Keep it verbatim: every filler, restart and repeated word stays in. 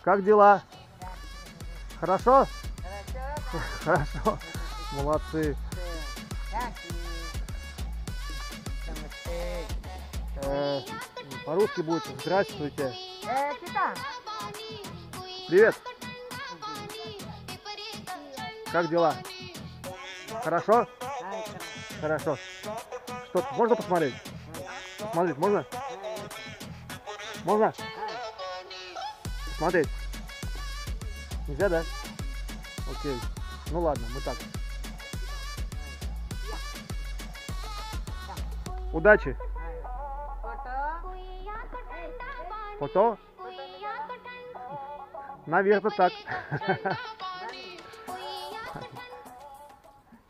Как дела? Хорошо? Хорошо. Хорошо. Молодцы. Э, По-русски будет здравствуйте. Э, Кита. Привет. Как дела? Хорошо? Ай, Хорошо. Что, можно посмотреть? Посмотреть можно? Можно? Смотреть? Нельзя, да? Окей. Ну ладно, мы так. Удачи. Фото. Фото? Наверное, так.